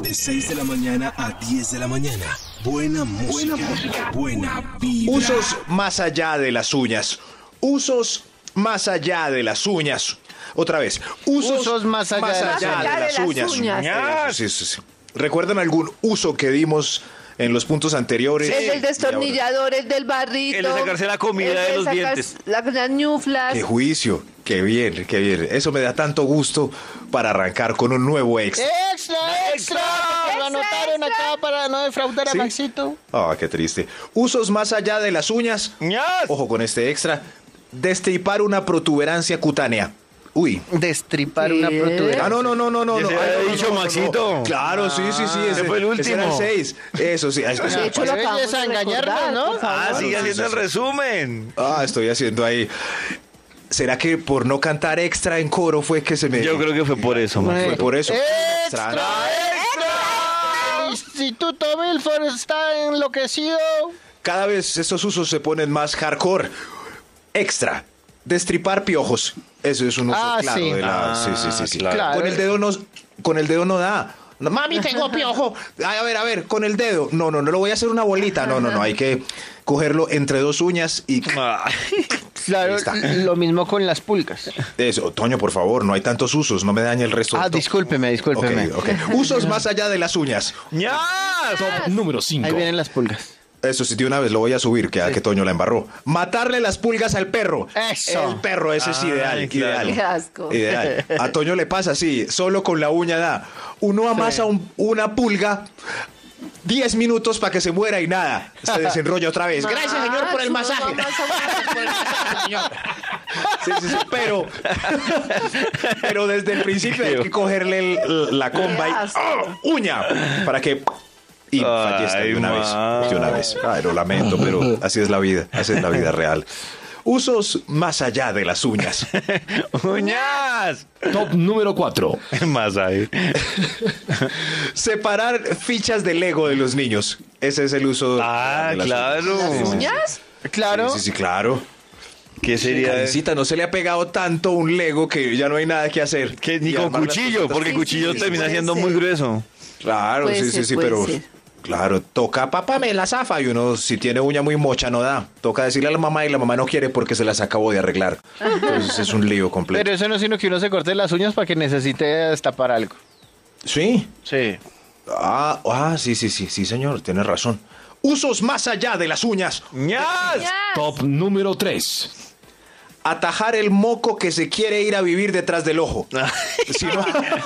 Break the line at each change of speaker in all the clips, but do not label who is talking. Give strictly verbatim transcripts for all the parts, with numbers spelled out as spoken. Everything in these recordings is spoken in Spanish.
De seis de la mañana a diez de la mañana. Buena música. Buena música. Buena vibra.
Usos más allá de las uñas. Usos más allá de las uñas. Otra vez. Usos,
Usos más allá de las
de,
uñas.
las uñas.
uñas.
Sí, sí, sí. ¿Recuerdan algún uso que dimos en los puntos anteriores?
El del destornillador, el del barrito.
El de sacarse la comida
el
de los
sacar
dientes.
La, las ñuflas.
¡Qué juicio! ¡Qué bien, qué bien! Eso me da tanto gusto para arrancar con un nuevo ex.
¡Extra, extra! Lo anotaron acá para no defraudar a
¿Sí?
Maxito.
Ah, qué triste. Usos más allá de las uñas.
Ñas.
Ojo con este extra. Destripar una protuberancia cutánea. Uy.
Destripar
¿Qué?
una protuberancia.
Ah, no, no, no, no, no.
Ya
no.
se
Ay,
había
no, no,
dicho,
no, no, no.
Maxito.
Claro, sí, sí, sí. Ese
fue el
ese era el
último.
seis. Eso sí. eso-
De hecho, lo
Pero
acabamos
ellos a
de
engañarnos,
recordar,
¿no?
por favor.
Ah, sigue
sí,
haciendo
sí,
el
sí.
resumen.
Ah, estoy haciendo ahí. ¿Será que por no cantar extra en coro fue que se me...
Yo creo que fue por eso, man.
Fue por eso.
¡Extra, extra! El Instituto Milford está enloquecido.
Cada vez estos usos se ponen más hardcore. Extra. Destripar piojos. Eso es un uso
Ah,
claro
sí.
de la...
Ah,
sí, sí, sí, sí.
claro.
Con el dedo no... Con el dedo no da. No, mami, tengo piojo. Ay, a ver, a ver, con el dedo. No, no, no lo voy a hacer una bolita. No, no, no. Hay que cogerlo entre dos uñas y...
Ay.
Claro,
Ahí está.
lo mismo con las pulgas.
Eso, Toño, por favor, no hay tantos usos. No me dañe el resto.
Ah,
del top.
discúlpeme, discúlpeme.
Ok, ok. Usos más allá de las uñas.
¡Ñas!
Top número cinco.
Ahí vienen las pulgas.
Eso sí, de una vez lo voy a subir, que, que Toño la embarró. Matarle las pulgas al perro.
Eso.
El perro, ese es
Ay,
ideal,
claro.
ideal.
Qué asco.
Ideal. A Toño le pasa así, solo con la uña da. Uno amasa un- una pulga, diez minutos para que se muera y nada. Se desenrolla otra vez. Gracias, señor, por el
Max,
masaje.
uno amasa
Por el masaje, señor. Sí, sí, sí, pero, pero desde el principio hay que cogerle el- la comba y
Qué asco.
¡oh! uña para que y fallezca de
Ay,
una
Max.
vez, de una vez. Ay, lo lamento, pero así es la vida, así es la vida real. Usos más allá de las uñas.
¡Uñas!
Top número cuatro.
Más ahí.
Separar fichas de Lego de los niños. Ese es el uso
Ah,
de las
claro.
uñas. Sí, sí, sí.
¿Uñas?
Claro.
Sí, sí, sí, claro.
¿Qué sería?
Karencita, no se le ha pegado tanto un Lego que ya no hay nada que hacer.
Que ni
Y
con
armar las
cuchillo,
cositas.
porque
Sí,
cuchillo
sí,
termina
puede
siendo
ser.
muy grueso.
Claro,
Puede
sí, sí,
ser,
sí,
puede
pero...
ser.
Claro, toca, papá, me la zafa. Y uno, si tiene uña muy mocha, no da. Toca decirle a la mamá y la mamá no quiere porque se las acabó de arreglar. Entonces es un lío completo.
Pero eso no es sino que uno se corte las uñas para que necesite destapar algo.
¿Sí?
Sí.
Ah, ah, sí, sí, sí, sí, señor, tiene razón. Usos más allá de las uñas.
¡Ñas!
Top número tres.
Atajar el moco que se quiere ir a vivir detrás del ojo. Si no...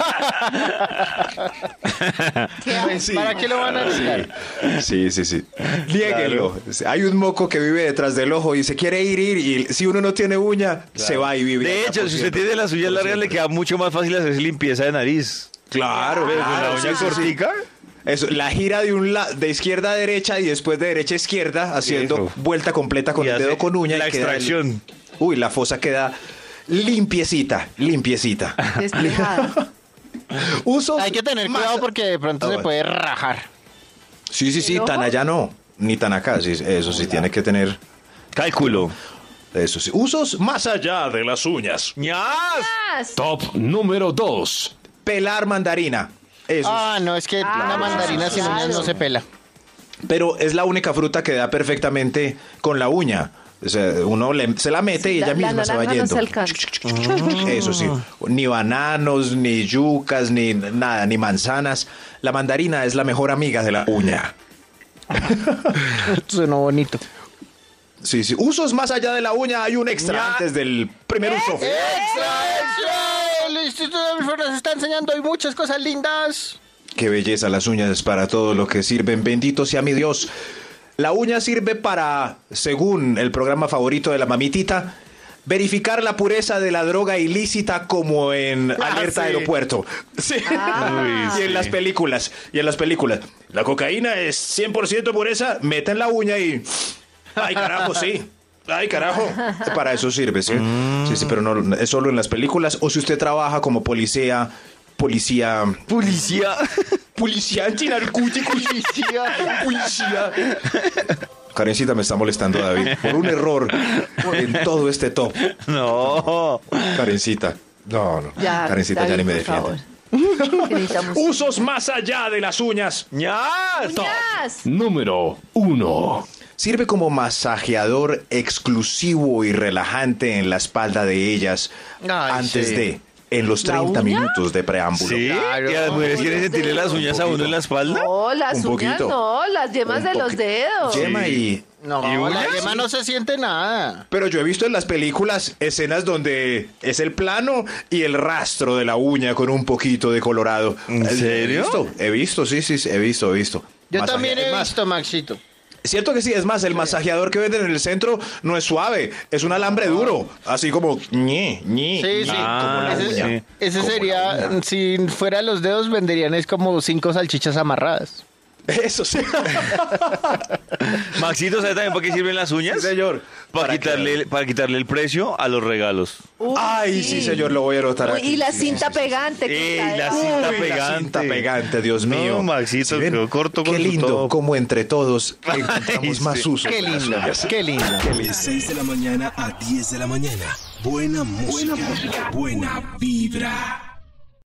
Sí.
¿Para qué lo van a hacer?
Sí, sí, sí. Niéguenlo. Hay un moco que vive detrás del ojo y se quiere ir, ir, y si uno no tiene uña, se va y vive.
De
allá
hecho,
por
si usted
siempre.
tiene las uñas
Por
largas, le
siempre.
queda mucho más fácil hacer limpieza de nariz.
Claro,
Pero con la
claro,
uña
sí, sí, sí.
cortica.
Eso, la gira de un la- de izquierda a derecha y después de derecha a izquierda, haciendo
Eso.
vuelta completa con
Y
el
hace
dedo con uña.
la
y queda el-
extracción.
Uy, la fosa queda limpiecita, limpiecita.
Despejada.
Usos
Hay que tener
más-
cuidado porque de pronto
Ah,
se
bueno.
puede rajar.
Sí, sí, sí,
¿El ojo?
tan allá no, ni tan acá, sí, eso sí, tiene que tener,
Cálculo.
eso sí. Usos más allá de las uñas.
¡Ñas!
Top número dos.
Pelar mandarina. Eso.
Ah, no, es que
Ah,
una mandarina sin
claro.
uñas no se pela.
Pero es la única fruta que da perfectamente con la uña. O sea, uno le- se la mete y
La-
ella
la
misma se va
naranja no
yendo.
se alcanza.
Eso sí. Ni bananos, ni yucas, ni nada, ni manzanas. La mandarina es la mejor amiga de la uña.
Suena bonito.
Sí, sí. Usos más allá de la uña. Hay un extra
Ya.
antes del primer uso.
¡Extra, extra! El Instituto de Milford nos está enseñando hoy muchas cosas lindas.
Qué belleza las uñas para todo lo que sirven. Bendito sea mi Dios. La uña sirve para, según el programa favorito de la mamitita, verificar la pureza de la droga ilícita como en Alerta
sí.
Aeropuerto. Sí.
Ah.
Y en las películas. Y en las películas. La cocaína es cien por ciento pureza. Meten la uña y... Ay, carajo, sí. Ay, carajo. Para eso sirve, ¿sí? Sí, sí, pero no es solo en las películas. O si usted trabaja como policía... Policía...
Policía.
Policía antinarcótico. Policía. Policía. Karencita me está molestando, David, por un error en todo este top.
No.
Karencita. No, no.
Ya,
Karencita ya
David,
ni me
por favor.
defiende.
Que necesitamos
Usos más allá de las uñas.
¡Ñas!
uñas.
Número uno.
Sirve como masajeador exclusivo y relajante en la espalda de ellas
Ay,
antes
sí.
de, en los
¿La
treinta
uña?
minutos de preámbulo.
¿Sí?
Claro.
¿Y a las mujeres quieren sentirle las uñas a uno en la espalda?
No, las
Un
uñas
poquito.
no, las yemas
Un
de los
poqui-
dedos.
Yema y...
No,
¿Y
la
uñas?
yema no se siente nada.
Pero yo he visto en las películas escenas donde es el plano y el rastro de la uña con un poquito de colorado.
¿En
Eh,
serio?
He visto, he visto, sí, sí, sí, he visto, he visto.
Yo
Masajea-
también
es
he
más,
visto, Maxito.
Cierto que sí, es más, el masajeador que venden en el centro no es suave, es un alambre duro, así como ñe, ñe,
Sí, sí.
ñe,
Ah,
como la
ese
uña.
sí.
ese
Como
sería,
la uña.
si fuera los dedos, venderían es como cinco salchichas amarradas.
Eso sí.
Maxito, ¿sabe también para qué sirven las uñas?
Sí, señor.
Para,
¿Para
quitarle,
qué?
para quitarle el precio a los regalos.
Uy,
Ay, sí, señor, lo voy a anotar
Uy,
aquí.
y la
Sí,
cinta
sí, sí, sí.
pegante. que
Ey,
está
la
debajo.
cinta
Uy,
pegante.
La cinta pegante, Dios
No,
mío.
Maxito,
¿Sí ven?
quedó corto con
Qué
su
lindo,
top.
como entre todos encontramos
Ay,
más
sí.
usos.
Qué
de las
lindo,
uñas.
qué lindo.
De seis de la mañana a diez de la mañana. Buena música. Buena vibra.